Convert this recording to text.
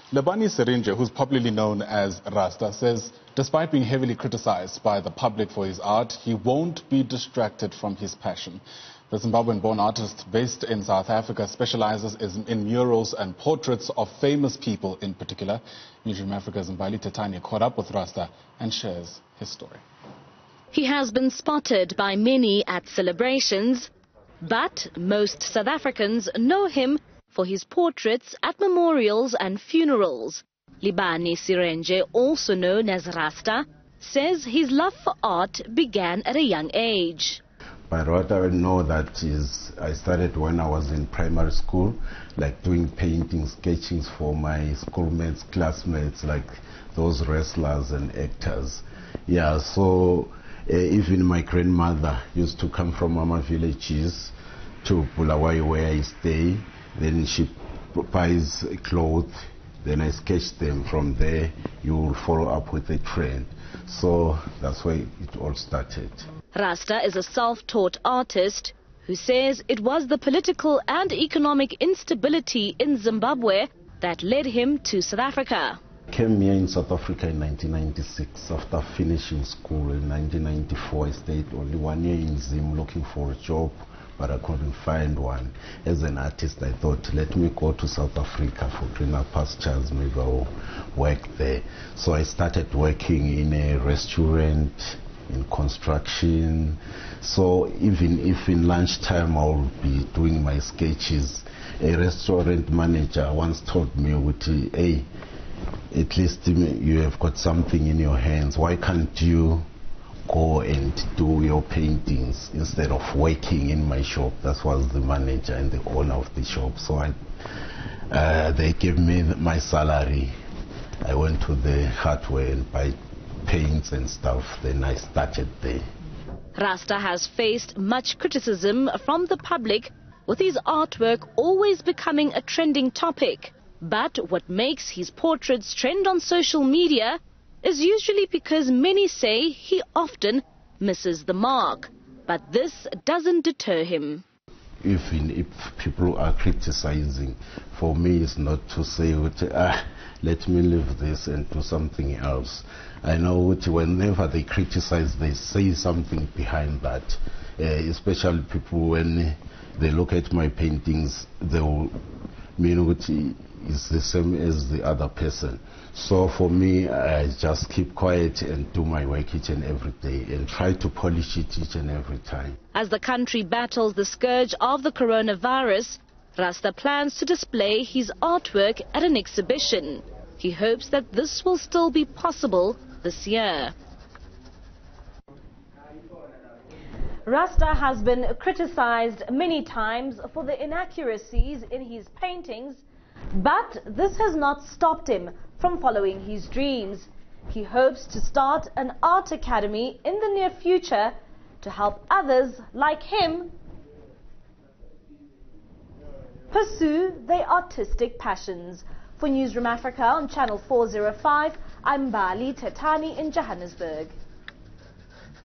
Lebani Sirinje, who's popularly known as Rasta, says despite being heavily criticized by the public for his art, he won't be distracted from his passion. The Zimbabwean-born artist based in South Africa specializes in murals and portraits of famous people in particular. Newsroom Africa's Mbali Tetani caught up with Rasta and shares his story. He has been spotted by many at celebrations, but most South Africans know him for his portraits at memorials and funerals. Lebani Sirinje, also known as Rasta, says his love for art began at a young age. But what I know that is, I started when I was in primary school, like doing painting, sketchings for my schoolmates, classmates, like those wrestlers and actors. Yeah, so even my grandmother used to come from Mama villages to Bulawayo where I stay. Then she buys clothes, then I sketch them. From there, you will follow up with a trend. So that's why it all started. Rasta is a self-taught artist who says it was the political and economic instability in Zimbabwe that led him to South Africa. I came here in South Africa in 1996 after finishing school. In 1994, I stayed only 1 year in Zim looking for a job, but I couldn't find one. As an artist, I thought, let me go to South Africa for greener pastures, maybe I'll work there. So I started working in a restaurant, in construction. So even if in lunchtime I'll be doing my sketches, a restaurant manager once told me, hey, at least you have got something in your hands. Why can't you go and do your paintings instead of working in my shop? That was the manager and the owner of the shop. So they gave me my salary. I went to the hardware and buy paints and stuff. Then I started there. Rasta has faced much criticism from the public, with his artwork always becoming a trending topic. But what makes his portraits trend on social media is usually because many say he often misses the mark. But this doesn't deter him. Even if people are criticizing, for me it's not to say, let me leave this and do something else. I know whenever they criticize, they say something behind that. Especially people, when they look at my paintings, they will mean what is the same as the other person. So for me, I just keep quiet and do my work each and every day and try to polish it each and every time. As the country battles the scourge of the coronavirus, Rasta plans to display his artwork at an exhibition. He hopes that this will still be possible this year. Rasta has been criticized many times for the inaccuracies in his paintings, but this has not stopped him from following his dreams. He hopes to start an art academy in the near future to help others like him pursue their artistic passions. For Newsroom Africa on Channel 405, I'm Mbali Tetani in Johannesburg.